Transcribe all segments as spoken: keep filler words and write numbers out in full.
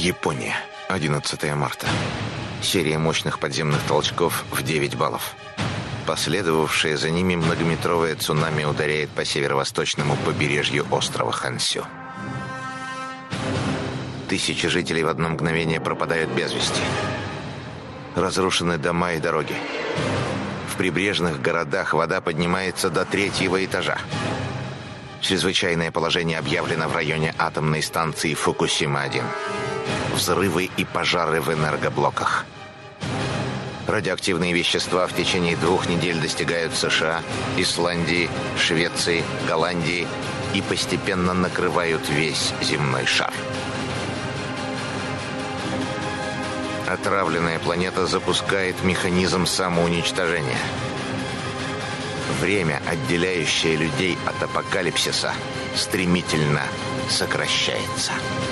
Япония. одиннадцатое марта. Серия мощных подземных толчков в девять баллов. Последовавшее за ними многометровое цунами ударяет по северо-восточному побережью острова Хансю. Тысячи жителей в одно мгновение пропадают без вести. Разрушены дома и дороги. В прибрежных городах вода поднимается до третьего этажа. Чрезвычайное положение объявлено в районе атомной станции Фукусима один. Взрывы и пожары в энергоблоках. Радиоактивные вещества в течение двух недель достигают США, Исландии, Швеции, Голландии и постепенно накрывают весь земной шар. Отравленная планета запускает механизм самоуничтожения. Время, отделяющее людей от апокалипсиса, стремительно сокращается.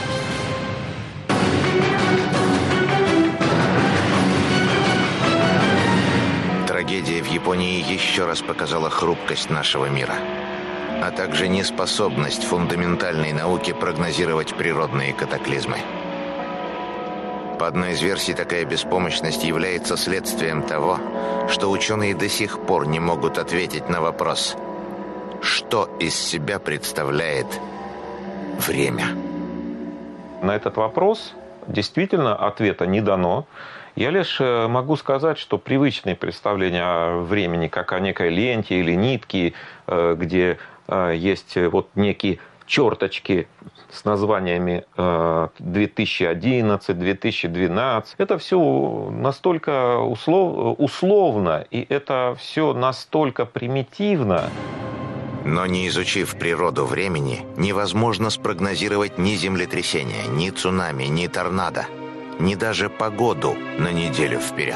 Трагедия в Японии еще раз показала хрупкость нашего мира, а также неспособность фундаментальной науки прогнозировать природные катаклизмы. По одной из версий, такая беспомощность является следствием того, что ученые до сих пор не могут ответить на вопрос, что из себя представляет время. На этот вопрос действительно ответа не дано. Я лишь могу сказать, что привычные представления о времени, как о некой ленте или нитке, где есть вот некие черточки с названиями две тысячи одиннадцать, две тысячи двенадцать. Это все настолько услов... условно, и это все настолько примитивно. Но не изучив природу времени, невозможно спрогнозировать ни землетрясения, ни цунами, ни торнадо, ни даже погоду на неделю вперед.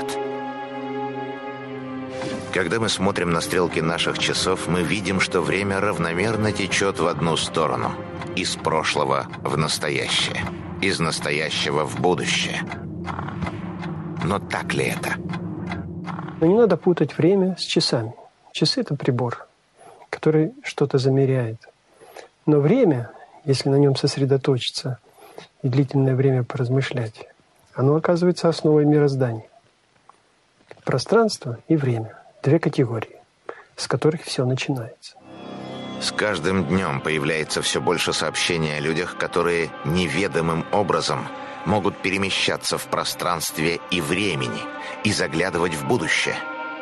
Когда мы смотрим на стрелки наших часов, мы видим, что время равномерно течет в одну сторону. Из прошлого в настоящее. Из настоящего в будущее. Но так ли это? Но не надо путать время с часами. Часы – это прибор, который что-то замеряет. Но время, если на нем сосредоточиться и длительное время поразмышлять, оно оказывается основой мироздания. Пространство и время – две категории, с которых все начинается. С каждым днем появляется все больше сообщений о людях, которые неведомым образом могут перемещаться в пространстве и времени и заглядывать в будущее.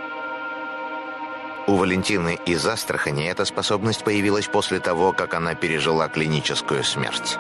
У Валентины из Астрахани эта способность появилась после того, как она пережила клиническую смерть.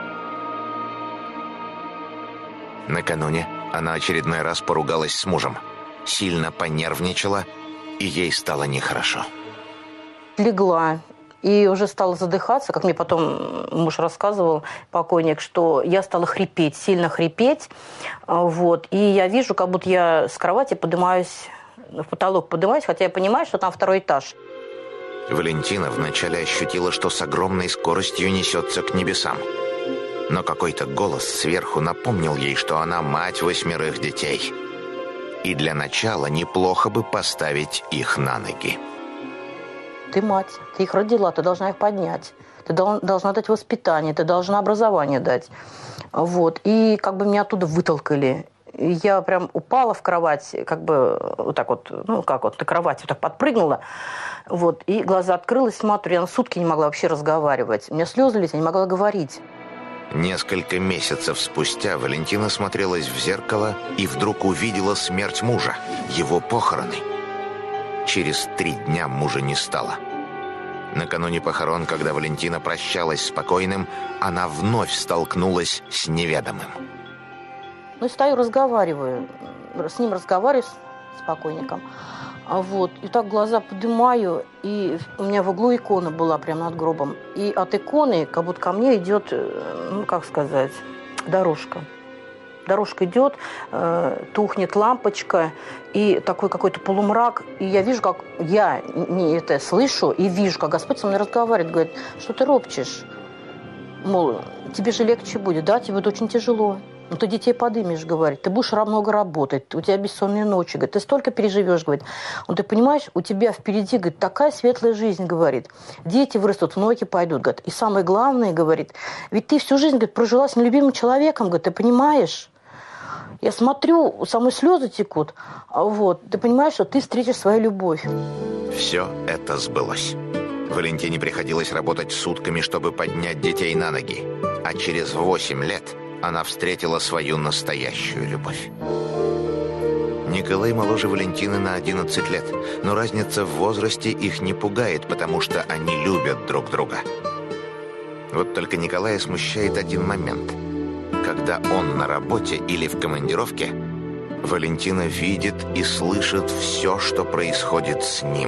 Накануне она очередной раз поругалась с мужем, сильно понервничала, и ей стало нехорошо. Легла и уже стала задыхаться, как мне потом муж рассказывал, покойник, что я стала хрипеть, сильно хрипеть. Вот, и я вижу, как будто я с кровати поднимаюсь, в потолок поднимаюсь, хотя я понимаю, что там второй этаж. Валентина вначале ощутила, что с огромной скоростью несется к небесам. Но какой-то голос сверху напомнил ей, что она мать восьмерых детей. И для начала неплохо бы поставить их на ноги. Ты мать, ты их родила, ты должна их поднять. Ты должна дать воспитание, ты должна образование дать. Вот. И как бы меня оттуда вытолкали. И я прям упала в кровать, как бы вот так вот, ну как вот, на кровати вот так подпрыгнула. Вот. И глаза открылась, смотрю, я на сутки не могла вообще разговаривать. У меня слезы лились, я не могла говорить. Несколько месяцев спустя Валентина смотрелась в зеркало и вдруг увидела смерть мужа, его похороны. Через три дня мужа не стало. Накануне похорон, когда Валентина прощалась с покойным, она вновь столкнулась с неведомым. Ну, стою, разговариваю, с ним разговариваю, с покойником. А вот, и так глаза поднимаю, и у меня в углу икона была прямо над гробом. И от иконы, как будто ко мне идет, ну, как сказать, дорожка. Дорожка идет, э, тухнет лампочка, и такой какой-то полумрак. И я вижу, как я не это слышу, и вижу, как Господь со мной разговаривает, говорит, что ты ропчешь? Мол, тебе же легче будет, да, тебе будет очень тяжело. Ну, ты детей подымешь, говорит, ты будешь много работать, у тебя бессонные ночи, говорит, ты столько переживешь, говорит. Ну, ты понимаешь, у тебя впереди, говорит, такая светлая жизнь, говорит. Дети вырастут, внуки пойдут, говорит. И самое главное, говорит, ведь ты всю жизнь, говорит, прожила с нелюбимым человеком, говорит, ты понимаешь? Я смотрю, у самой слезы текут, вот, ты понимаешь, что ты встретишь свою любовь. Все это сбылось. Валентине приходилось работать сутками, чтобы поднять детей на ноги. А через восемь лет она встретила свою настоящую любовь. Николай моложе Валентины на одиннадцать лет, но разница в возрасте их не пугает, потому что они любят друг друга. Вот только Николая смущает один момент. Когда он на работе или в командировке, Валентина видит и слышит все, что происходит с ним,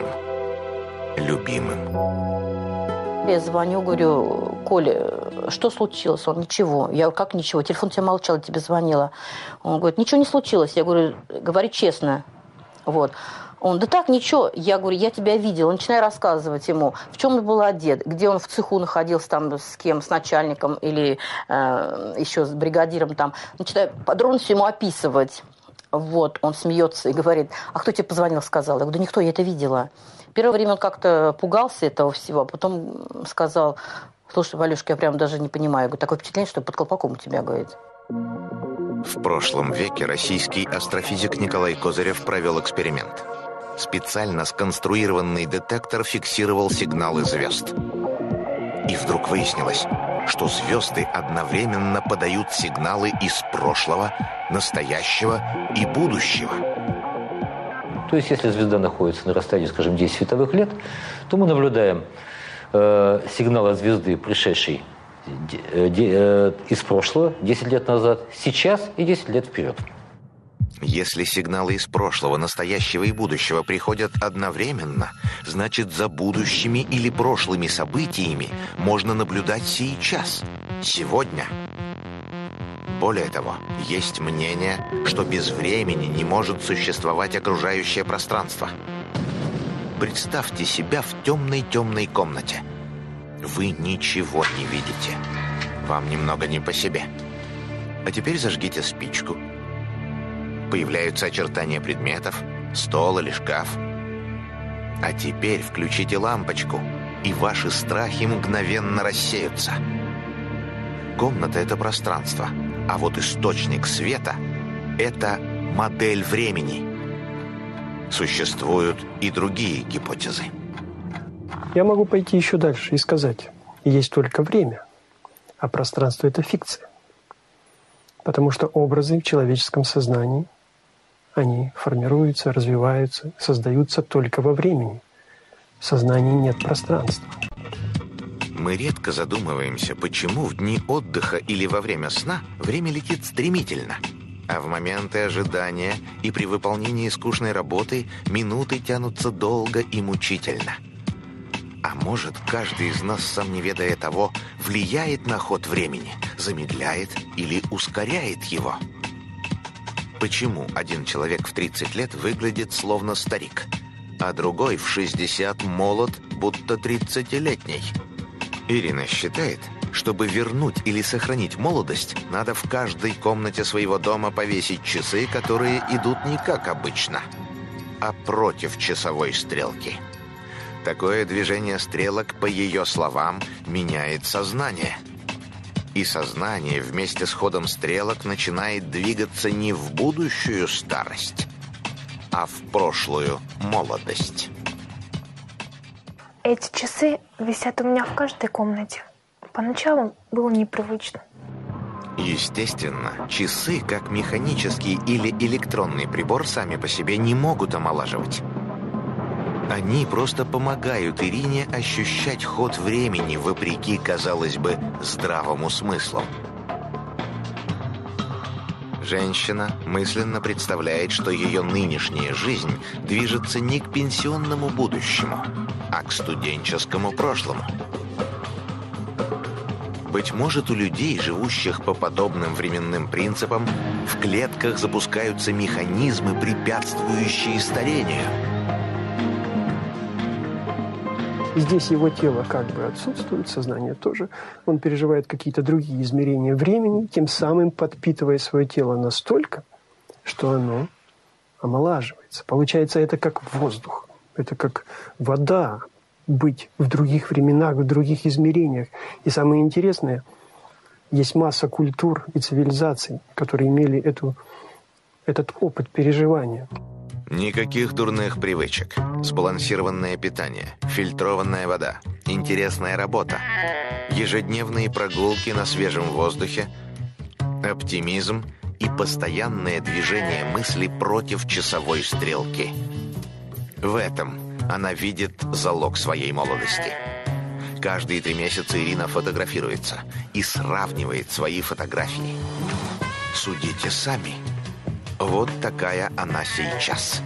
любимым. Я звоню, говорю, Коля, что случилось? Он, ничего. Я говорю, как ничего? Телефон тебе молчал, тебе звонила. Он говорит, ничего не случилось. Я говорю, говори честно. Вот. Он, да так, ничего. Я говорю, я тебя видел. Начинаю рассказывать ему, в чем он был одет, где он в цеху находился, там, с кем, с начальником или э, еще с бригадиром. Там. Начинаю подробно все ему описывать. Вот. Он смеется и говорит, а кто тебе позвонил, сказал? Я говорю, да никто, я это видела. Первое время он как-то пугался этого всего, а потом сказал, слушай, Валюшка, я прям даже не понимаю. Я говорю, такое впечатление, что под колпаком у тебя, говорит. В прошлом веке российский астрофизик Николай Козырев провел эксперимент. Специально сконструированный детектор фиксировал сигналы звезд. И вдруг выяснилось, что звезды одновременно подают сигналы из прошлого, настоящего и будущего. То есть, если звезда находится на расстоянии, скажем, десять световых лет, то мы наблюдаем э, сигнал от звезды, пришедший де, де, э, из прошлого, десять лет назад, сейчас и десять лет вперед. Если сигналы из прошлого, настоящего и будущего приходят одновременно, значит, за будущими или прошлыми событиями можно наблюдать сейчас, сегодня. Более того, есть мнение, что без времени не может существовать окружающее пространство. Представьте себя в темной-темной комнате. Вы ничего не видите. Вам немного не по себе. А теперь зажгите спичку. Появляются очертания предметов, стол или шкаф. А теперь включите лампочку, и ваши страхи мгновенно рассеются. Комната – это пространство. А вот источник света – это модель времени. Существуют и другие гипотезы. Я могу пойти еще дальше и сказать, есть только время, а пространство – это фикция. Потому что образы в человеческом сознании, они формируются, развиваются, создаются только во времени. В сознании нет пространства. Мы редко задумываемся, почему в дни отдыха или во время сна время летит стремительно, а в моменты ожидания и при выполнении скучной работы минуты тянутся долго и мучительно. А может, каждый из нас, сам не ведая того, влияет на ход времени, замедляет или ускоряет его? Почему один человек в тридцать лет выглядит словно старик, а другой в шестьдесят молод, будто тридцатилетний? Ирина считает, чтобы вернуть или сохранить молодость, надо в каждой комнате своего дома повесить часы, которые идут не как обычно, а против часовой стрелки. Такое движение стрелок, по ее словам, меняет сознание. И сознание вместе с ходом стрелок начинает двигаться не в будущую старость, а в прошлую молодость. Эти часы висят у меня в каждой комнате. Поначалу было непривычно. Естественно, часы, как механический или электронный прибор, сами по себе не могут омолаживать. Они просто помогают Ирине ощущать ход времени вопреки, казалось бы, здравому смыслу. Женщина мысленно представляет, что ее нынешняя жизнь движется не к пенсионному будущему, а к студенческому прошлому. Быть может, у людей, живущих по подобным временным принципам, в клетках запускаются механизмы, препятствующие старению. И здесь его тело как бы отсутствует, сознание тоже. Он переживает какие-то другие измерения времени, тем самым подпитывая свое тело настолько, что оно омолаживается. Получается, это как воздух, это как вода, быть в других временах, в других измерениях. И самое интересное, есть масса культур и цивилизаций, которые имели эту, этот опыт переживания. Никаких дурных привычек. Сбалансированное питание, фильтрованная вода, интересная работа, ежедневные прогулки на свежем воздухе, оптимизм и постоянное движение мысли против часовой стрелки. В этом она видит залог своей молодости. Каждые три месяца Ирина фотографируется и сравнивает свои фотографии. Судите сами. Вот такая она сейчас.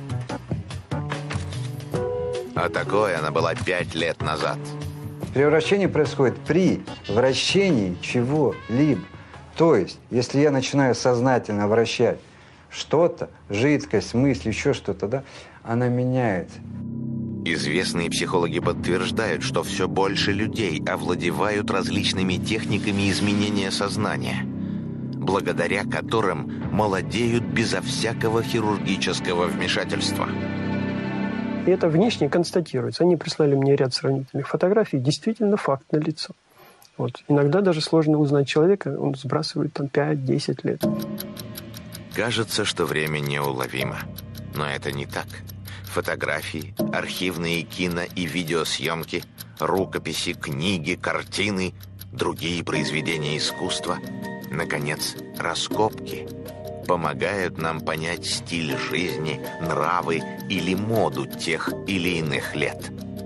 А такой она была пять лет назад. Превращение происходит при вращении чего-либо. То есть, если я начинаю сознательно вращать что-то, жидкость, мысль, еще что-то, да, она меняется. Известные психологи подтверждают, что все больше людей овладевают различными техниками изменения сознания, благодаря которым молодеют безо всякого хирургического вмешательства. И это внешне констатируется. Они прислали мне ряд сравнительных фотографий. Действительно, факт налицо. Вот. Иногда даже сложно узнать человека, он сбрасывает там пять-десять лет. Кажется, что время неуловимо. Но это не так. Фотографии, архивные кино- и видеосъемки, рукописи, книги, картины, другие произведения искусства, наконец, раскопки помогают нам понять стиль жизни, нравы или моду тех или иных лет.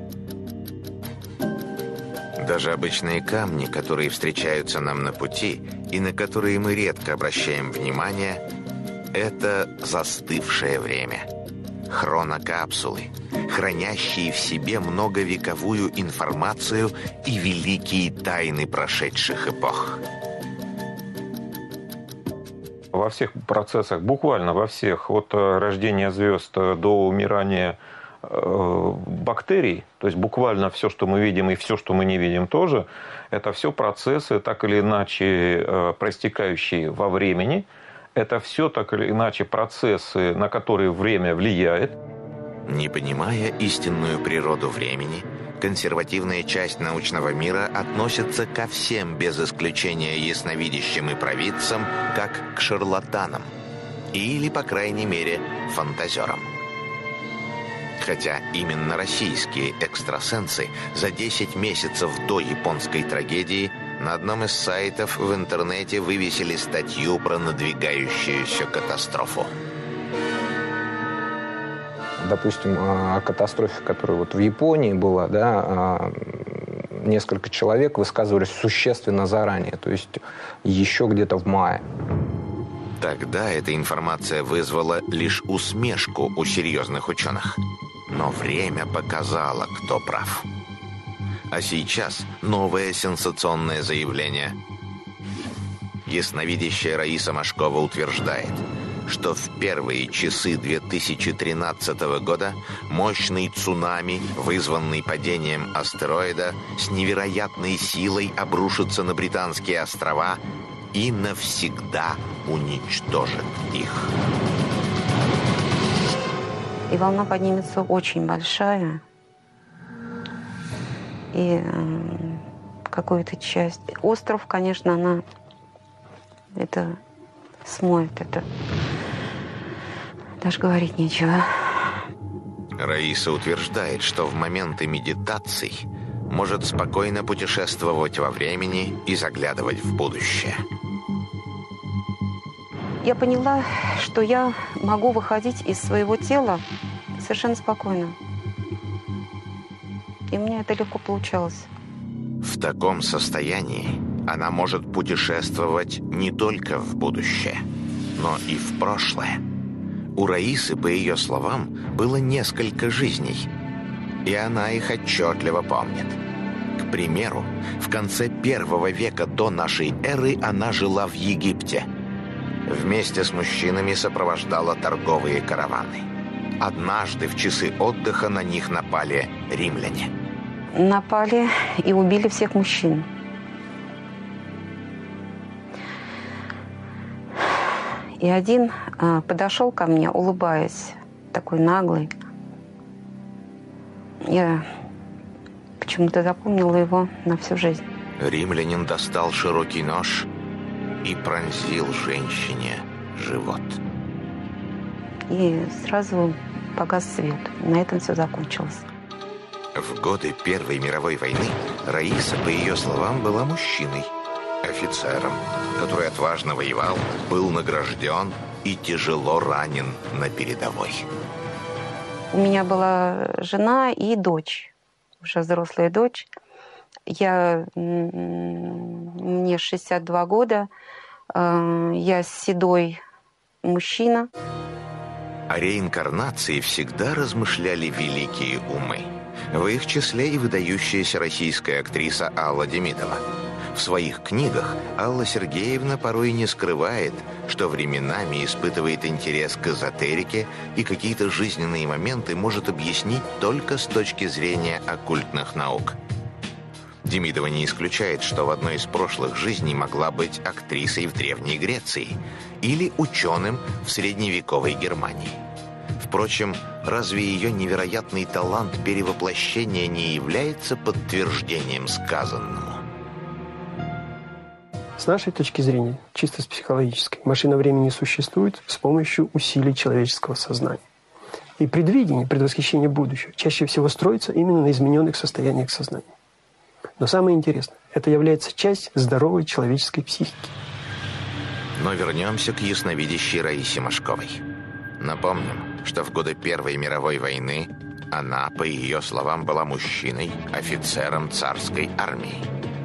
Даже обычные камни, которые встречаются нам на пути и на которые мы редко обращаем внимание, это застывшее время. Хронокапсулы, хранящие в себе многовековую информацию и великие тайны прошедших эпох. Во всех процессах, буквально во всех, от рождения звезд до умирания бактерий, то есть буквально все, что мы видим, и все, что мы не видим тоже, это все процессы, так или иначе проистекающие во времени. Это все, так или иначе, процессы, на которые время влияет. Не понимая истинную природу времени, консервативная часть научного мира относится ко всем, без исключения ясновидящим и провидцам, как к шарлатанам. Или, по крайней мере, фантазерам. Хотя именно российские экстрасенсы за десять месяцев до японской трагедии на одном из сайтов в интернете вывесили статью про надвигающуюся катастрофу. Допустим, о катастрофе, которая вот в Японии была, да, несколько человек высказывались существенно заранее, то есть еще где-то в мае. Тогда эта информация вызвала лишь усмешку у серьезных ученых. Но время показало, кто прав. А сейчас новое сенсационное заявление. Ясновидящая Раиса Машкова утверждает, что в первые часы две тысячи тринадцатого года мощный цунами, вызванный падением астероида, с невероятной силой обрушится на Британские острова и навсегда уничтожит их. И волна поднимется очень большая. И э, какую-то часть... Остров, конечно, она... Это смоет, это... Даже говорить нечего. Раиса утверждает, что в моменты медитаций может спокойно путешествовать во времени и заглядывать в будущее. Я поняла, что я могу выходить из своего тела совершенно спокойно. И у меня это легко получалось. В таком состоянии она может путешествовать не только в будущее, но и в прошлое. У Раисы, по ее словам, было несколько жизней, и она их отчетливо помнит. К примеру, в конце первого века до нашей эры она жила в Египте. Вместе с мужчинами сопровождала торговые караваны. Однажды в часы отдыха на них напали римляне. напали и убили всех мужчин. И один а, подошел ко мне, улыбаясь, такой наглый. Я почему-то запомнила его на всю жизнь. Римлянин достал широкий нож и пронзил женщине живот. И сразу погас свет. На этом все закончилось. В годы Первой мировой войны Раиса, по ее словам, была мужчиной, офицером, который отважно воевал, был награжден и тяжело ранен на передовой. У меня была жена и дочь, уже взрослая дочь. Я, мне шестьдесят два года, я седой мужчина. О реинкарнации всегда размышляли великие умы. В их числе и выдающаяся российская актриса Алла Демидова. В своих книгах Алла Сергеевна порой не скрывает, что временами испытывает интерес к эзотерике и какие-то жизненные моменты может объяснить только с точки зрения оккультных наук. Демидова не исключает, что в одной из прошлых жизней могла быть актрисой в Древней Греции или ученым в средневековой Германии. Впрочем, разве ее невероятный талант перевоплощения не является подтверждением сказанному? С нашей точки зрения, чисто с психологической, машина времени существует с помощью усилий человеческого сознания. И предвидение, предвосхищение будущего чаще всего строится именно на измененных состояниях сознания. Но самое интересное, это является часть здоровой человеческой психики. Но вернемся к ясновидящей Раисе Машковой. Напомним, что в годы Первой мировой войны она, по ее словам, была мужчиной, офицером царской армии.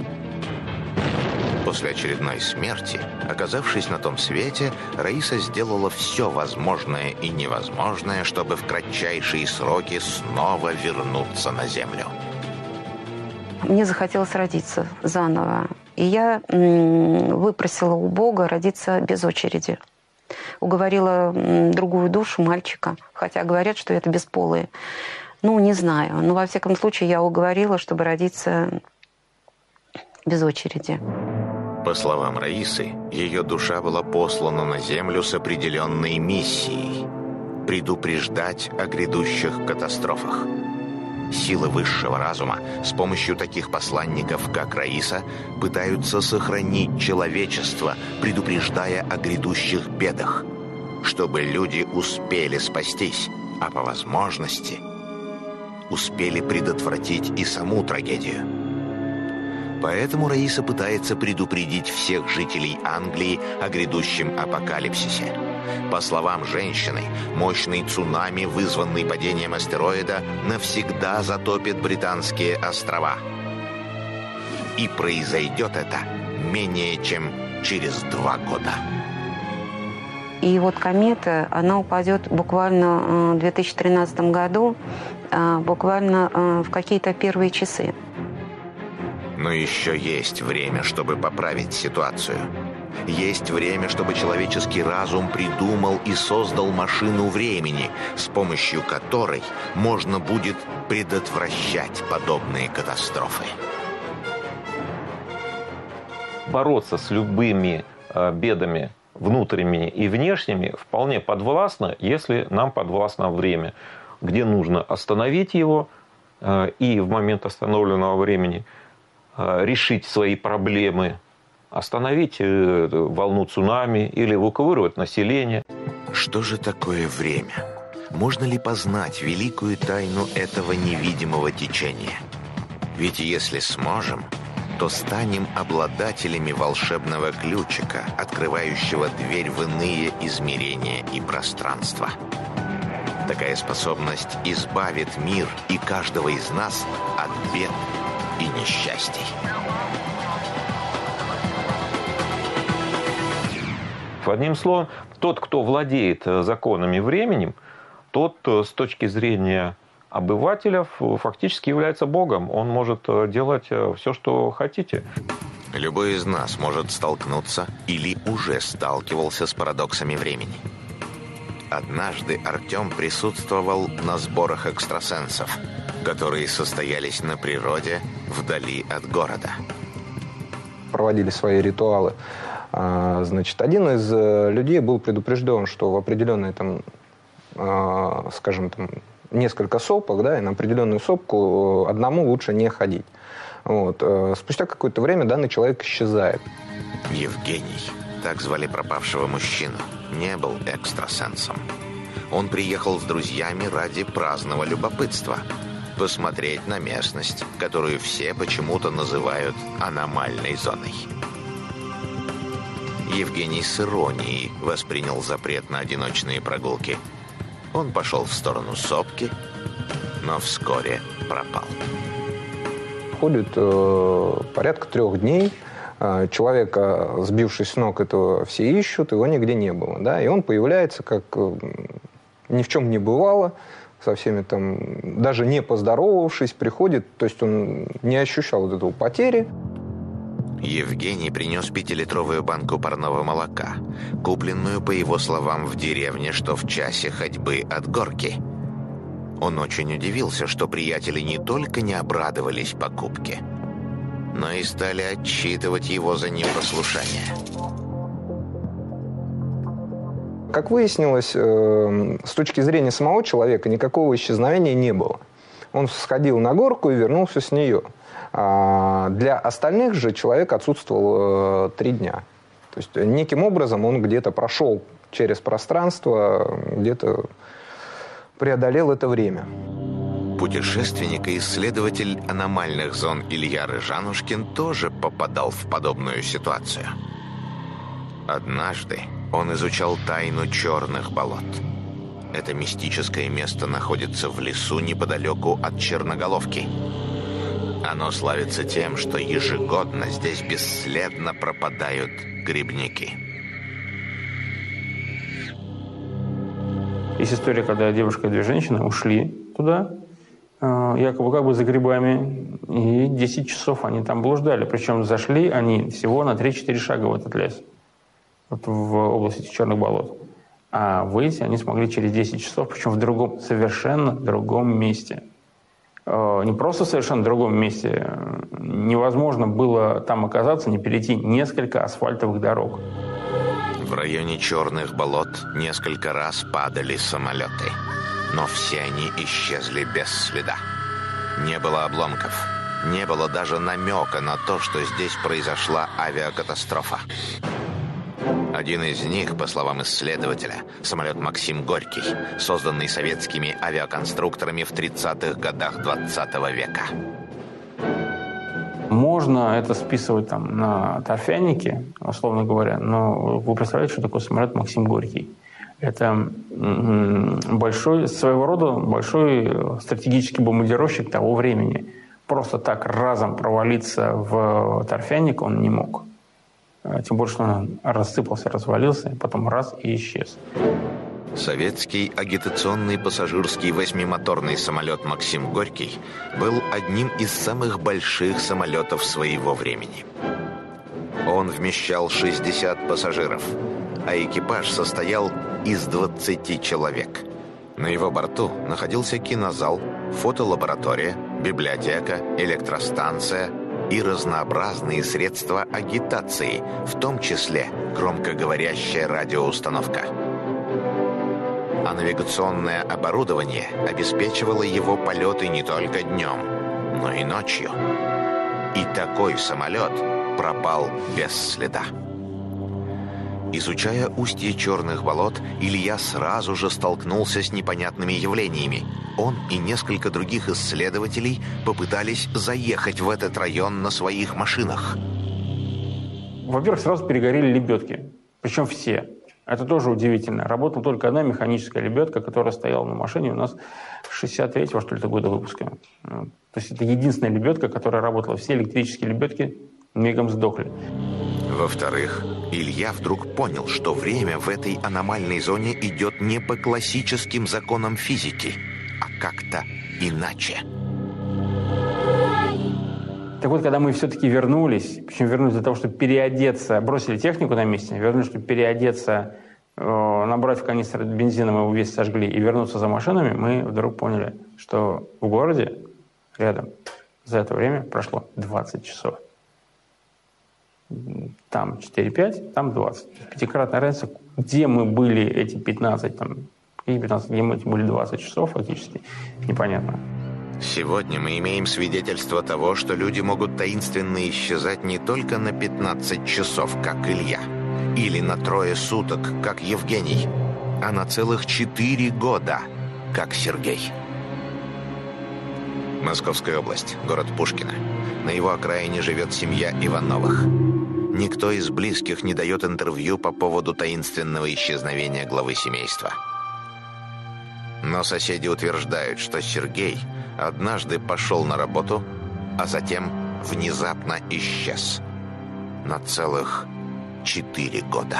После очередной смерти, оказавшись на том свете, Раиса сделала все возможное и невозможное, чтобы в кратчайшие сроки снова вернуться на землю. Мне захотелось родиться заново. И я выпросила у Бога родиться без очереди. Уговорила другую душу, мальчика, хотя говорят, что это бесполые. Ну, не знаю. Но, во всяком случае, я уговорила, чтобы родиться без очереди. По словам Раисы, ее душа была послана на землю с определенной миссией – предупреждать о грядущих катастрофах. Силы высшего разума с помощью таких посланников, как Раиса, пытаются сохранить человечество, предупреждая о грядущих бедах, чтобы люди успели спастись, а по возможности успели предотвратить и саму трагедию. Поэтому Раиса пытается предупредить всех жителей Англии о грядущем апокалипсисе. По словам женщины, мощный цунами, вызванный падением астероида, навсегда затопит британские острова. И произойдет это менее чем через два года. И вот комета, она упадет буквально в две тысячи тринадцатом году, буквально в какие-то первые часы. Но еще есть время, чтобы поправить ситуацию. Есть время, чтобы человеческий разум придумал и создал машину времени, с помощью которой можно будет предотвращать подобные катастрофы. Бороться с любыми э, бедами внутренними и внешними вполне подвластно, если нам подвластно время, где нужно остановить его э, и в момент остановленного времени решить свои проблемы, остановить волну цунами или эвакуировать население. Что же такое время? Можно ли познать великую тайну этого невидимого течения? Ведь если сможем, то станем обладателями волшебного ключика, открывающего дверь в иные измерения и пространства. Такая способность избавит мир и каждого из нас от бед и несчастий. Одним словом, тот, кто владеет законами времени, тот с точки зрения обывателя фактически является Богом. Он может делать все, что хотите. Любой из нас может столкнуться или уже сталкивался с парадоксами времени. Однажды Артем присутствовал на сборах экстрасенсов, которые состоялись на природе вдали от города. Проводили свои ритуалы. Значит, один из людей был предупрежден, что в определенной, там, скажем, там, несколько сопок, да, и на определенную сопку одному лучше не ходить. Вот. Спустя какое-то время данный человек исчезает. Евгений, так звали пропавшего мужчину, не был экстрасенсом. Он приехал с друзьями ради праздного любопытства. Посмотреть на местность, которую все почему-то называют аномальной зоной. Евгений с иронией воспринял запрет на одиночные прогулки. Он пошел в сторону сопки, но вскоре пропал. Ходит э, порядка трех дней. Э, человека, сбившись с ног, этого все ищут, его нигде не было. Да? И он появляется, как э, ни в чем не бывало, со всеми там, даже не поздоровавшись, приходит. То есть он не ощущал вот этого потери. Евгений принес пятилитровую банку парного молока, купленную, по его словам, в деревне, что в часе ходьбы от горки. Он очень удивился, что приятели не только не обрадовались покупке, но и стали отчитывать его за непослушание. Как выяснилось, с точки зрения самого человека никакого исчезновения не было. Он сходил на горку и вернулся с нее. Для остальных же человек отсутствовал э, три дня. То есть неким образом он где-то прошел через пространство, где-то преодолел это время. Путешественник и исследователь аномальных зон Илья Рыжанушкин тоже попадал в подобную ситуацию. Однажды он изучал тайну черных болот. Это мистическое место находится в лесу неподалеку от Черноголовки. Оно славится тем, что ежегодно здесь бесследно пропадают грибники. Есть история, когда девушка и две женщины ушли туда, якобы как бы за грибами, и десять часов они там блуждали. Причем зашли они всего на три-четыре шага в этот лес, вот в области Черных болот. А выйти они смогли через десять часов, причем в другом, совершенно другом месте. Не просто в совершенно другом месте. Невозможно было там оказаться, не перейти несколько асфальтовых дорог. В районе Черных болот несколько раз падали самолеты, но все они исчезли без следа. Не было обломков, не было даже намека на то, что здесь произошла авиакатастрофа. Один из них, по словам исследователя, самолет «Максим Горький», созданный советскими авиаконструкторами в тридцатых годах двадцатого века. Можно это списывать там на торфяники, условно говоря, но вы представляете, что такое самолет «Максим Горький»? Это большой, своего рода большой стратегический бомбардировщик того времени. Просто так разом провалиться в торфяник он не мог. Тем более, что он рассыпался, развалился, потом раз и исчез. Советский агитационный пассажирский восьмимоторный самолет «Максим Горький» был одним из самых больших самолетов своего времени. Он вмещал шестьдесят пассажиров, а экипаж состоял из двадцати человек. На его борту находился кинозал, фотолаборатория, библиотека, электростанция и разнообразные средства агитации, в том числе громкоговорящая радиоустановка. А навигационное оборудование обеспечивало его полеты не только днем, но и ночью. И такой самолет пропал без следа. Изучая устье Черных болот, Илья сразу же столкнулся с непонятными явлениями. Он и несколько других исследователей попытались заехать в этот район на своих машинах. Во-первых, сразу перегорели лебедки. Причем все. Это тоже удивительно. Работала только одна механическая лебедка, которая стояла на машине у нас шестьдесят третьего, что ли, года выпуска. То есть это единственная лебедка, которая работала. Все электрические лебедки мигом сдохли. Во-вторых, Илья вдруг понял, что время в этой аномальной зоне идет не по классическим законам физики, а как-то иначе. Так вот, когда мы все-таки вернулись, причем вернулись для того, чтобы переодеться, бросили технику на месте, вернулись, чтобы переодеться, э, набрать в канистры бензина, мы его весь сожгли, и вернуться за машинами, мы вдруг поняли, что в городе рядом. За это время прошло двадцать часов. Там четыре-пять, там двадцать. Пятикратная разница. Где мы были эти пятнадцать, там, пятнадцать, где мы были двадцать часов фактически, непонятно. Сегодня мы имеем свидетельство того, что люди могут таинственно исчезать не только на пятнадцать часов, как Илья, или на трое суток, как Евгений, а на целых четыре года, как Сергей. Московская область, город Пушкино. На его окраине живет семья Ивановых. Никто из близких не дает интервью по поводу таинственного исчезновения главы семейства. Но соседи утверждают, что Сергей однажды пошел на работу, а затем внезапно исчез. На целых четыре года.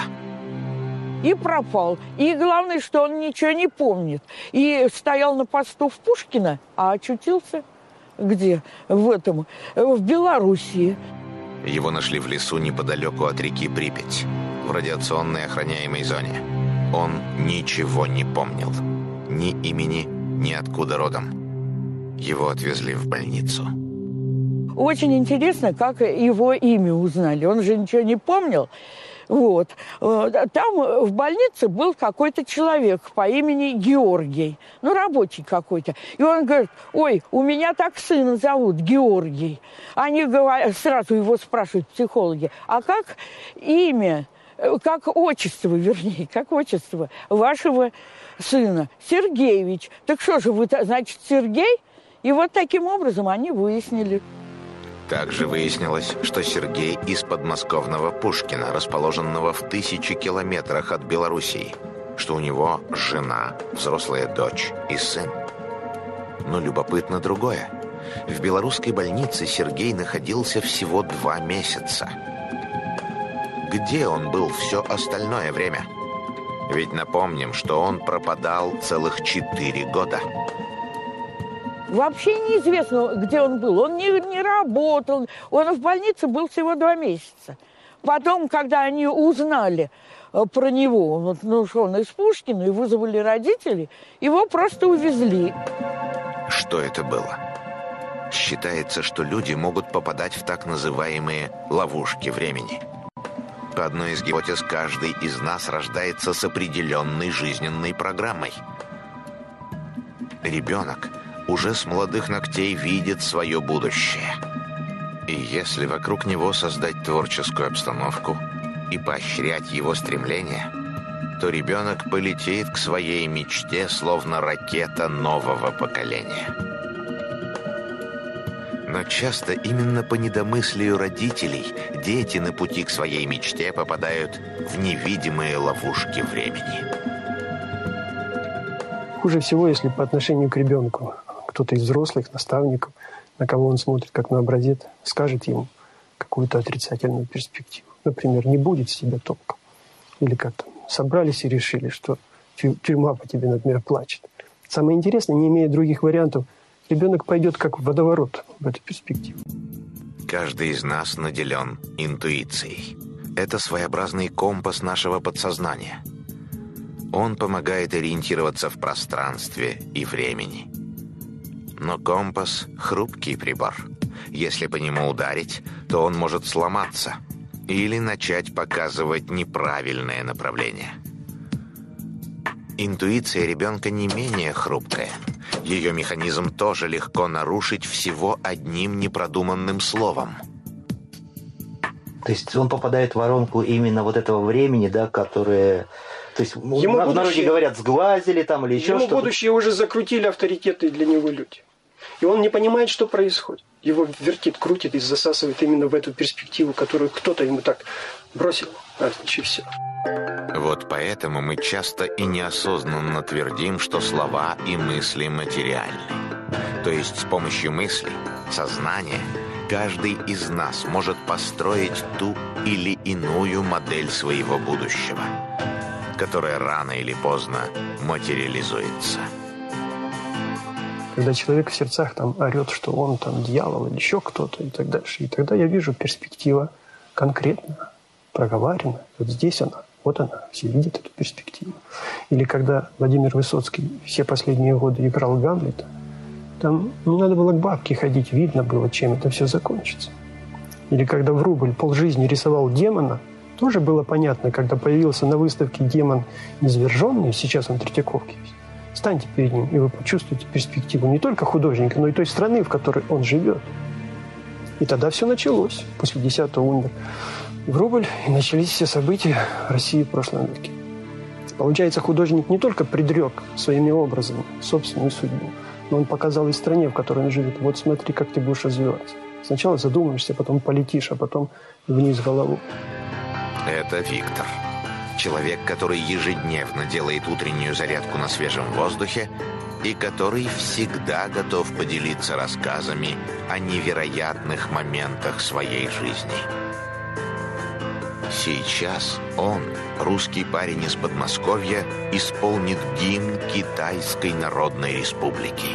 И пропал. И главное, что он ничего не помнит. И стоял на посту в Пушкино, а очутился где? В этом, в Белоруссии. Его нашли в лесу неподалеку от реки Припять, в радиационной охраняемой зоне. Он ничего не помнил. Ни имени, ни откуда родом. Его отвезли в больницу. Очень интересно, как его имя узнали. Он же ничего не помнил. Вот. Там в больнице был какой-то человек по имени Георгий. Ну, рабочий какой-то. И он говорит: ой, у меня так сына зовут Георгий. Они говорят, сразу его спрашивают психологи: а как имя, как отчество, вернее, как отчество вашего сына? Сергеевич. Так что же вы, значит, Сергей? И вот таким образом они выяснили. Также выяснилось, что Сергей из подмосковного Пушкина, расположенного в тысячи километрах от Белоруссии, что у него жена, взрослая дочь и сын. Но любопытно другое. В белорусской больнице Сергей находился всего два месяца. Где он был все остальное время? Ведь напомним, что он пропадал целых четыре года. Вообще неизвестно, где он был. Он не, не работал. Он в больнице был всего два месяца. Потом, когда они узнали про него, вот, ну, что он из Пушкина, и вызвали родителей, его просто увезли. Что это было? Считается, что люди могут попадать в так называемые ловушки времени. По одной из гипотез, каждый из нас рождается с определенной жизненной программой. Ребенок уже с молодых ногтей видит свое будущее. И если вокруг него создать творческую обстановку и поощрять его стремления, то ребенок полетит к своей мечте, словно ракета нового поколения. Но часто именно по недомыслию родителей дети на пути к своей мечте попадают в невидимые ловушки времени. Хуже всего, если по отношению к ребенку кто-то из взрослых, наставников, на кого он смотрит как на образец, скажет ему какую-то отрицательную перспективу. Например, не будет с тебя толку. Или как-то собрались и решили, что тюрьма по тебе, например, плачет. Самое интересное, не имея других вариантов, ребенок пойдет как в водоворот в эту перспективу. Каждый из нас наделен интуицией. Это своеобразный компас нашего подсознания. Он помогает ориентироваться в пространстве и времени. Но компас – хрупкий прибор. Если по нему ударить, то он может сломаться или начать показывать неправильное направление. Интуиция ребенка не менее хрупкая. Ее механизм тоже легко нарушить всего одним непродуманным словом. То есть он попадает в воронку именно вот этого времени, да, которое... То есть ему в народе будущее... говорят, сглазили там или еще ему что-то. Ему будущее уже закрутили авторитетные для него люди. И он не понимает, что происходит. Его вертит, крутит и засасывает именно в эту перспективу, которую кто-то ему так бросил. А, и все. Вот поэтому мы часто и неосознанно твердим, что слова и мысли материальны. То есть с помощью мысли, сознания, каждый из нас может построить ту или иную модель своего будущего, которая рано или поздно материализуется. Когда человек в сердцах там орет, что он там дьявол или еще кто-то и так дальше. И тогда я вижу перспектива конкретно, проговариваемая. Вот здесь она, вот она, все видят эту перспективу. Или когда Владимир Высоцкий все последние годы играл Гамлета, Там не надо было к бабке ходить, видно было, чем это все закончится. Или когда Врубель полжизни рисовал демона, тоже было понятно, когда появился на выставке демон низверженный, сейчас он в Третьяковке есть. Станьте перед ним, и вы почувствуете перспективу не только художника, но и той страны, в которой он живет. И тогда все началось. После десятого умер Врубель, и начались все события России в прошлом веке. Получается, художник не только предрек своими образами собственную судьбу, но он показал и стране, в которой он живет. Вот смотри, как ты будешь развиваться. Сначала задумаешься, потом полетишь, а потом вниз голову. Это Виктор. Человек, который ежедневно делает утреннюю зарядку на свежем воздухе и который всегда готов поделиться рассказами о невероятных моментах своей жизни. Сейчас он, русский парень из Подмосковья, исполнит гимн Китайской Народной Республики.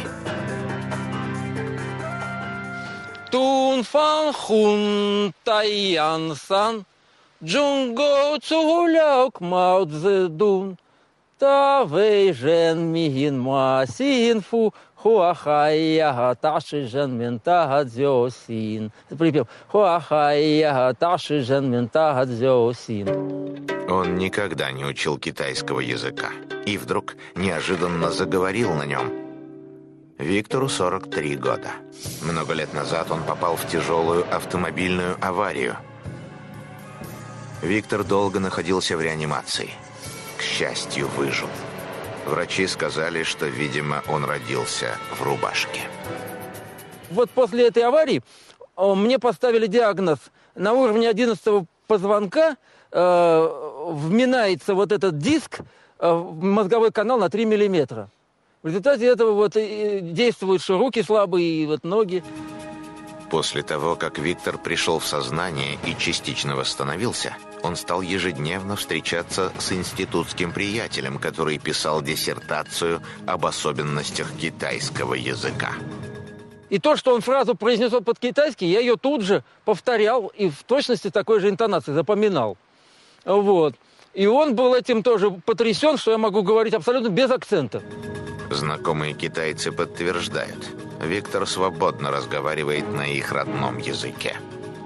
Тун фан хун тайян сан, джунго цугуляк мао цзэдун, та вэй жэн мигин ма син фу, хуахайя таши жэн мента дзё син. Припев. Хуахайя таши жэн мента дзё син. Он никогда не учил китайского языка и вдруг неожиданно заговорил на нем. Виктору сорок три года. Много лет назад он попал в тяжелую автомобильную аварию. Виктор долго находился в реанимации. К счастью, выжил. Врачи сказали, что, видимо, он родился в рубашке. Вот после этой аварии мне поставили диагноз. На уровне одиннадцатого позвонка э, вминается вот этот диск э, в мозговой канал на три миллиметра. В результате этого вот действуют, что руки слабые, и вот ноги. После того, как Виктор пришел в сознание и частично восстановился, он стал ежедневно встречаться с институтским приятелем, который писал диссертацию об особенностях китайского языка. И то, что он фразу произнес по-китайски, я ее тут же повторял и в точности такой же интонации запоминал. Вот. И он был этим тоже потрясен, что я могу говорить абсолютно без акцента. Знакомые китайцы подтверждают. Виктор свободно разговаривает на их родном языке.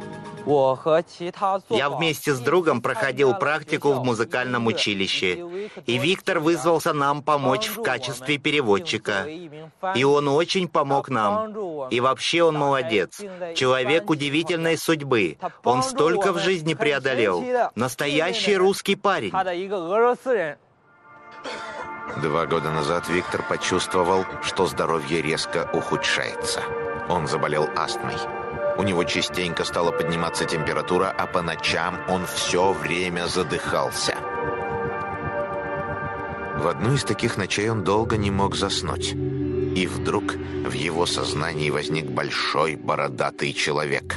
Я вместе с другом проходил практику в музыкальном училище, и Виктор вызвался нам помочь в качестве переводчика. И он очень помог нам. И вообще он молодец. Человек удивительной судьбы. Он столько в жизни преодолел. Настоящий русский парень. Два года назад Виктор почувствовал, что здоровье резко ухудшается. Он заболел астмой. У него частенько стала подниматься температура, а по ночам он все время задыхался. В одну из таких ночей он долго не мог заснуть. И вдруг в его сознании возник большой бородатый человек.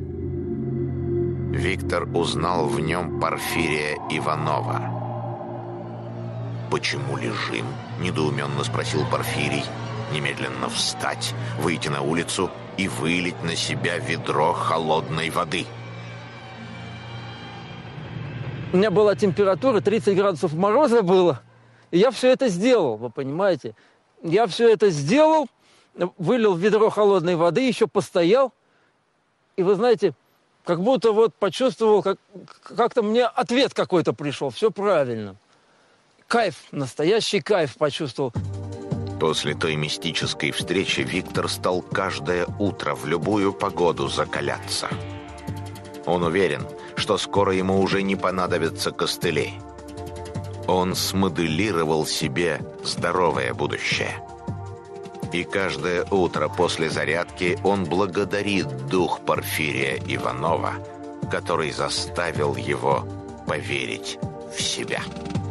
Виктор узнал в нем Порфирия Иванова. «Почему лежим?» – недоуменно спросил Порфирий. «Немедленно встать, выйти на улицу и вылить на себя ведро холодной воды». У меня была температура, тридцать градусов мороза было. И я все это сделал, вы понимаете. Я все это сделал, вылил в ведро холодной воды, еще постоял. И вы знаете, как будто вот почувствовал, как, как-то мне ответ какой-то пришел. Все правильно. Кайф, настоящий кайф почувствовал. После той мистической встречи Виктор стал каждое утро в любую погоду закаляться. Он уверен, что скоро ему уже не понадобятся костыли. Он смоделировал себе здоровое будущее. И каждое утро после зарядки он благодарит дух Порфирия Иванова, который заставил его поверить в себя.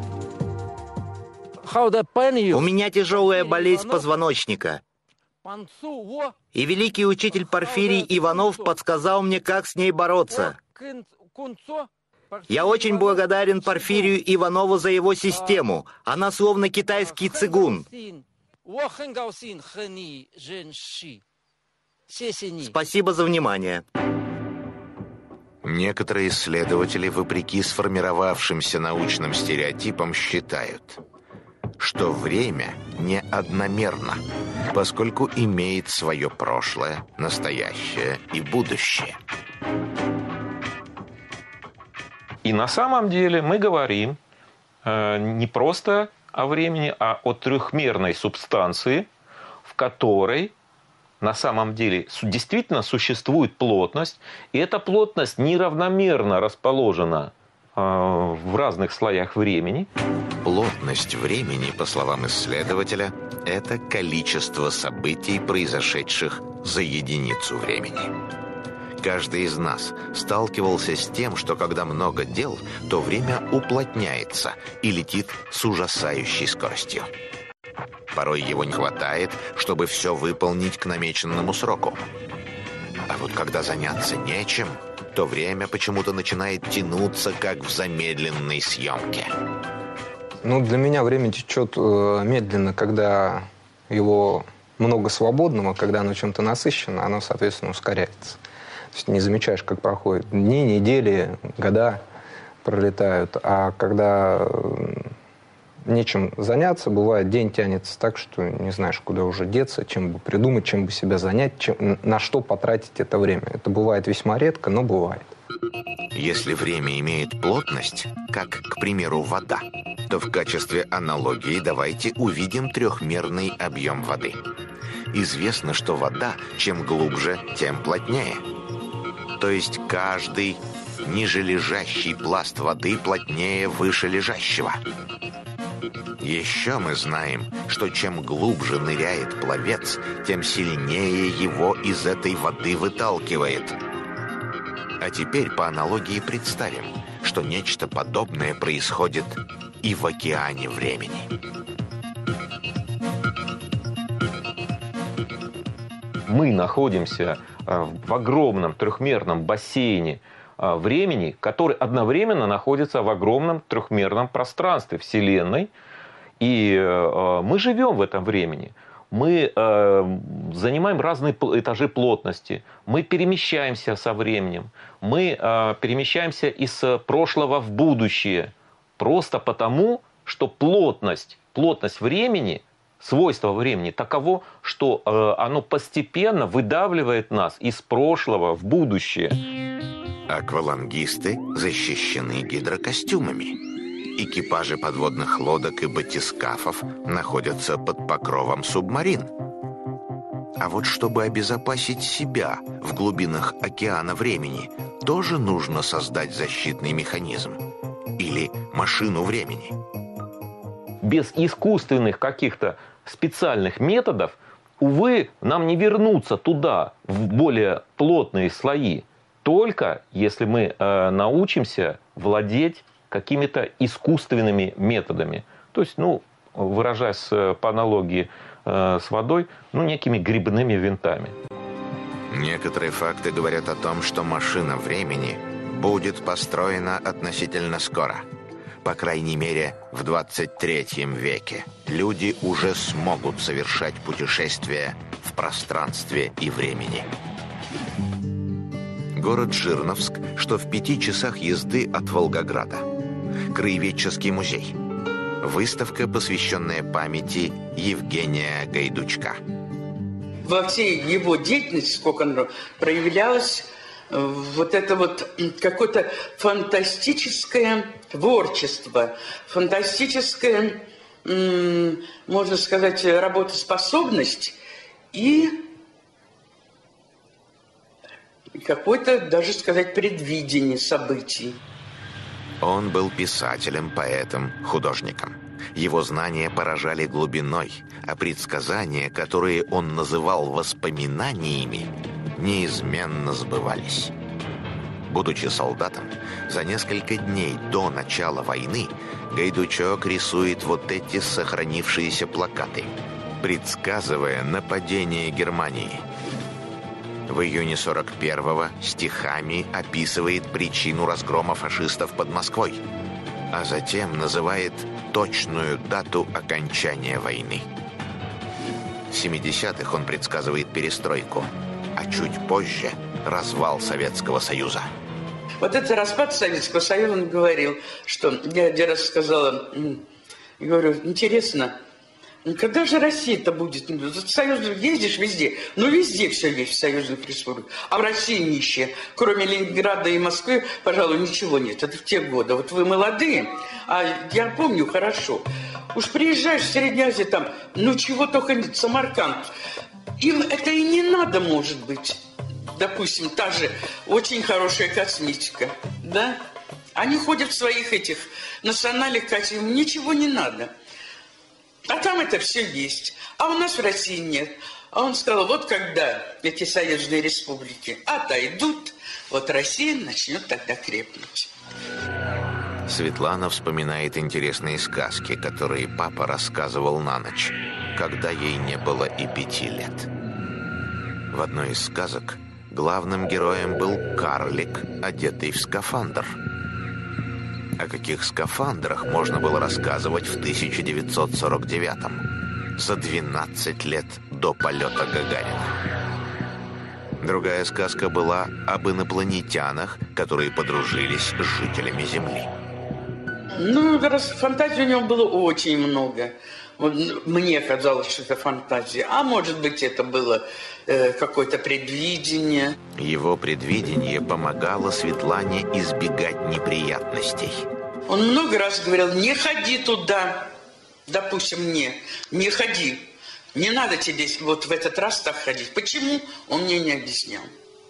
У меня тяжелая болезнь позвоночника. И великий учитель Порфирий Иванов подсказал мне, как с ней бороться. Я очень благодарен Порфирию Иванову за его систему. Она словно китайский цигун. Спасибо за внимание. Некоторые исследователи, вопреки сформировавшимся научным стереотипам, считают: что время не одномерно, поскольку имеет свое прошлое, настоящее и будущее. И на самом деле мы говорим э, не просто о времени, а о трехмерной субстанции, в которой на самом деле действительно существует плотность, и эта плотность неравномерно расположена э, в разных слоях времени. Плотность времени, по словам исследователя, это количество событий, произошедших за единицу времени. Каждый из нас сталкивался с тем, что когда много дел, то время уплотняется и летит с ужасающей скоростью. Порой его не хватает, чтобы все выполнить к намеченному сроку. А вот когда заняться нечем, то время почему-то начинает тянуться, как в замедленной съемке. Ну, для меня время течет э, медленно, когда его много свободного, когда оно чем-то насыщено, оно, соответственно, ускоряется. То есть не замечаешь, как проходят дни, недели, года пролетают. А когда э, нечем заняться, бывает, день тянется так, что не знаешь, куда уже деться, чем бы придумать, чем бы себя занять, чем, на что потратить это время. Это бывает весьма редко, но бывает. Если время имеет плотность, как, к примеру, вода, то в качестве аналогии давайте увидим трехмерный объем воды. Известно, что вода, чем глубже, тем плотнее. То есть каждый нижележащий пласт воды плотнее вышележащего. Еще мы знаем, что чем глубже ныряет пловец, тем сильнее его из этой воды выталкивает. А теперь по аналогии представим, что нечто подобное происходит и в океане времени. Мы находимся в огромном трехмерном бассейне времени, который одновременно находится в огромном трехмерном пространстве Вселенной. И мы живем в этом времени. Мы занимаем разные этажи плотности. Мы перемещаемся со временем. Мы перемещаемся из прошлого в будущее. Просто потому, что плотность, плотность времени, свойство времени таково, что оно постепенно выдавливает нас из прошлого в будущее. Аквалангисты защищены гидрокостюмами. Экипажи подводных лодок и батискафов находятся под покровом субмарин. А вот чтобы обезопасить себя в глубинах океана времени, тоже нужно создать защитный механизм. Или машину времени. Без искусственных каких-то специальных методов, увы, нам не вернуться туда, в более плотные слои. Только если мы э, научимся владеть какими-то искусственными методами. То есть, ну, выражаясь по аналогии э, с водой, ну, некими грибными винтами. Некоторые факты говорят о том, что машина времени будет построена относительно скоро. По крайней мере, в двадцать третьем веке люди уже смогут совершать путешествия в пространстве и времени. Город Жирновск, что в пяти часах езды от Волгограда. Краеведческий музей. Выставка, посвященная памяти Евгения Гайдучка. Во всей его деятельности, сколько оно проявлялось, вот это вот какое-то фантастическое творчество, фантастическая, можно сказать, работоспособность и какое-то, даже сказать, предвидение событий. Он был писателем, поэтом, художником. Его знания поражали глубиной, а предсказания, которые он называл воспоминаниями, неизменно сбывались. Будучи солдатом, за несколько дней до начала войны Гайдучок рисует вот эти сохранившиеся плакаты, предсказывая нападение Германии. В июне сорок первого стихами описывает причину разгрома фашистов под Москвой, а затем называет точную дату окончания войны. В семидесятых он предсказывает перестройку, а чуть позже развал Советского Союза. Вот это распад Советского Союза, он говорил, что я один раз сказала И говорю, интересно, когда же Россия-то будет? Ну, Союз, ездишь везде, ну везде все есть в союзных республиках. А в России нищие. Кроме Ленинграда и Москвы, пожалуй, ничего нет. Это в те годы. Вот вы молодые, а я помню хорошо. Уж приезжаешь в Среднюю Азию, там, ну чего только нет, Самарканд. Им это и не надо, может быть. Допустим, та же очень хорошая косметика, да? Они ходят в своих этих национальных костюмах, им ничего не надо. А там это все есть. А у нас в России нет. А он сказал, вот когда эти союзные республики отойдут, вот Россия начнет тогда крепнуть. Светлана вспоминает интересные сказки, которые папа рассказывал на ночь, когда ей не было и пяти лет. В одной из сказок главным героем был карлик, одетый в скафандр. О каких скафандрах можно было рассказывать в тысяча девятьсот сорок девятом, за двенадцать лет до полета Гагарина. Другая сказка была об инопланетянах, которые подружились с жителями Земли. Ну, раз фантазии у него было очень много. Мне казалось, что это фантазия. А может быть, это было э, какое-то предвидение. Его предвидение помогало Светлане избегать неприятностей. Он много раз говорил, не ходи туда, допустим, мне, не ходи. Не надо тебе вот в этот раз так ходить. Почему? Он мне не объяснял.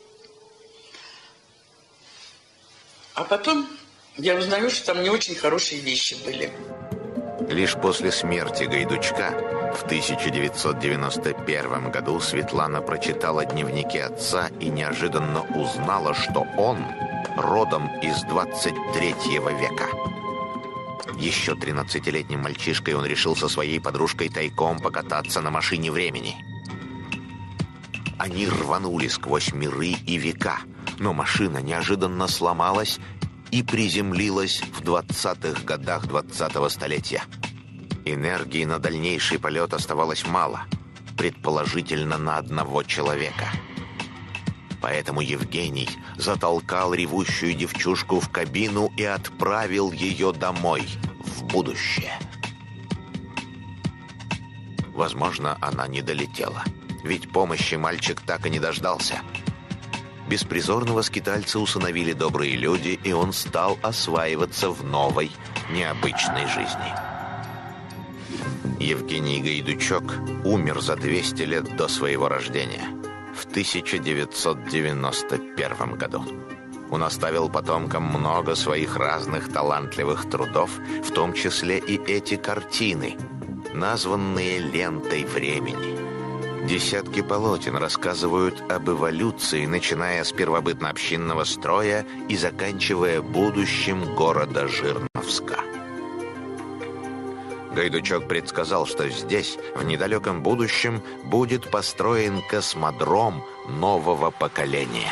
А потом я узнаю, что там не очень хорошие вещи были. Лишь после смерти Гайдучка в тысяча девятьсот девяносто первом году Светлана прочитала дневники отца и неожиданно узнала, что он родом из двадцать третьего века. Еще тринадцатилетним мальчишкой он решил со своей подружкой тайком покататься на машине времени. Они рванули сквозь миры и века, но машина неожиданно сломалась и приземлилась в двадцатых годах двадцатого столетия. Энергии на дальнейший полет оставалось мало, предположительно на одного человека. Поэтому Евгений затолкал ревущую девчушку в кабину и отправил ее домой, в будущее. Возможно, она не долетела, ведь помощи мальчик так и не дождался. Беспризорного скитальца усыновили добрые люди, и он стал осваиваться в новой, необычной жизни. Евгений Гайдучок умер за двести лет до своего рождения, в тысяча девятьсот девяносто первом году. Он оставил потомкам много своих разных талантливых трудов, в том числе и эти картины, названные «Лентой времени». Десятки полотен рассказывают об эволюции, начиная с первобытно-общинного строя и заканчивая будущим города Жирновска. Гайдучок предсказал, что здесь, в недалеком будущем, будет построен космодром нового поколения.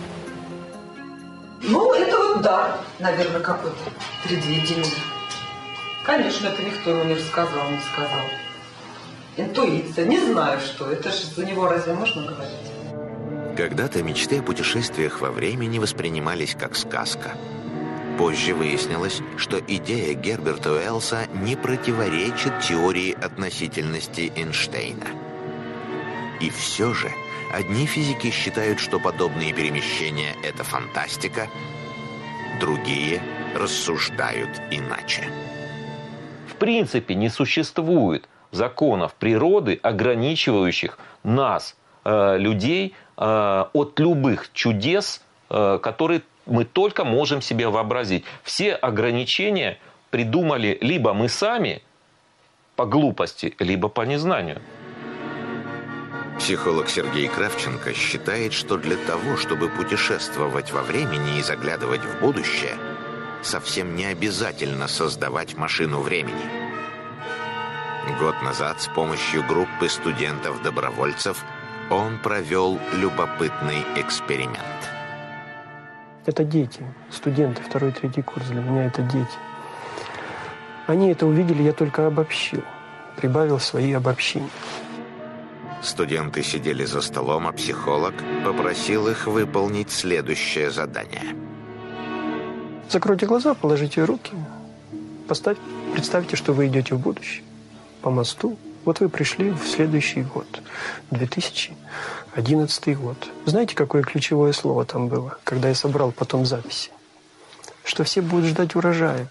Ну, это вот да, наверное, какое-то предвидение. Конечно, это никто ему не рассказал, не сказал. Интуиция, не знаю что. Это же за него разве можно говорить? Когда-то мечты о путешествиях во времени воспринимались как сказка. Позже выяснилось, что идея Герберта Уэллса не противоречит теории относительности Эйнштейна. И все же, одни физики считают, что подобные перемещения – это фантастика, другие рассуждают иначе. В принципе, не существует законов природы, ограничивающих нас, э, людей, э, от любых чудес, э, которые мы только можем себе вообразить. Все ограничения придумали либо мы сами по глупости, либо по незнанию. Психолог Сергей Кравченко считает, что для того, чтобы путешествовать во времени и заглядывать в будущее, совсем не обязательно создавать машину времени. Год назад с помощью группы студентов-добровольцев он провел любопытный эксперимент. Это дети, студенты, второй, третий курс, для меня это дети. Они это увидели, я только обобщил, прибавил свои обобщения. Студенты сидели за столом, а психолог попросил их выполнить следующее задание. Закройте глаза, положите руки Поставь, представьте, что вы идете в будущее по мосту. Вот вы пришли в следующий год, две тысячи одиннадцатый год. Знаете, какое ключевое слово там было, когда я собрал потом записи? Что все будут ждать урожая.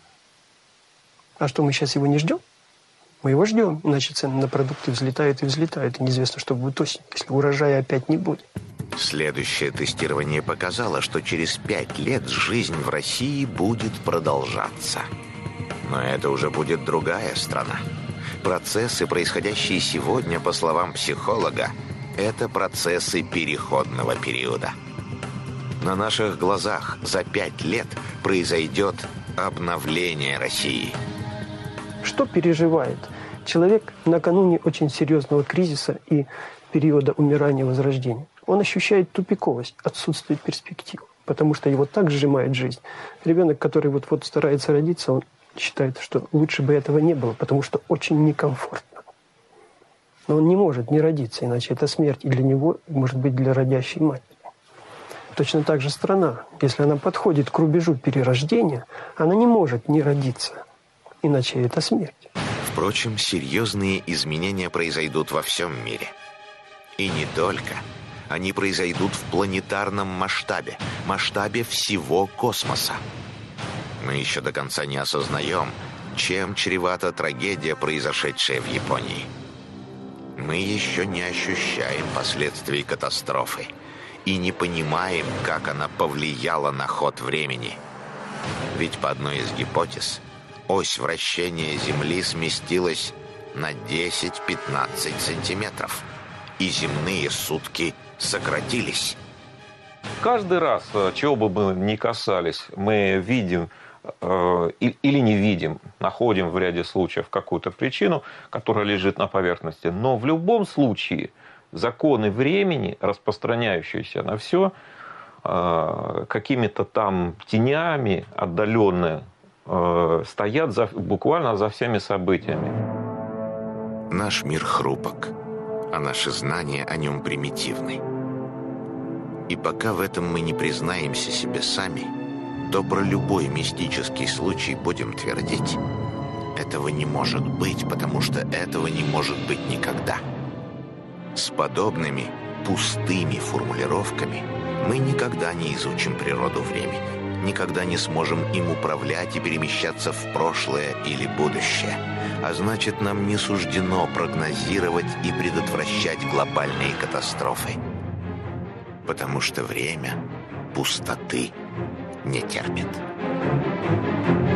А что, мы сейчас его не ждем? Мы его ждем, иначе цены на продукты взлетают и взлетают, и неизвестно, что будет осенью, если урожая опять не будет. Следующее тестирование показало, что через пять лет жизнь в России будет продолжаться. Но это уже будет другая страна. Процессы, происходящие сегодня, по словам психолога, это процессы переходного периода. На наших глазах за пять лет произойдет обновление России. Что переживает человек накануне очень серьезного кризиса и периода умирания, возрождения? Он ощущает тупиковость, отсутствие перспектив, потому что его так сжимает жизнь. Ребенок, который вот-вот старается родиться, он считает, что лучше бы этого не было, потому что очень некомфортно. Но он не может не родиться, иначе это смерть и для него, и, может быть, для родящей матери. Точно так же страна, если она подходит к рубежу перерождения, она не может не родиться, иначе это смерть. Впрочем, серьезные изменения произойдут во всем мире. И не только. Они произойдут в планетарном масштабе, масштабе всего космоса. Мы еще до конца не осознаем, чем чревата трагедия, произошедшая в Японии. Мы еще не ощущаем последствий катастрофы и не понимаем, как она повлияла на ход времени. Ведь по одной из гипотез, ось вращения Земли сместилась на десять-пятнадцать сантиметров, и земные сутки сократились. Каждый раз, чего бы мы ни касались, мы видим э, или не видим, находим в ряде случаев какую-то причину, которая лежит на поверхности. Но в любом случае законы времени, распространяющиеся на все, э, какими-то там тенями отдаленные, э, стоят за, буквально за всеми событиями. Наш мир хрупок, а наши знания о нем примитивны. И пока в этом мы не признаемся себе сами, то про любой мистический случай будем твердить: этого не может быть, потому что этого не может быть никогда. С подобными пустыми формулировками мы никогда не изучим природу времени, никогда не сможем им управлять и перемещаться в прошлое или будущее. А значит, нам не суждено прогнозировать и предотвращать глобальные катастрофы. Потому что время пустоты не терпит.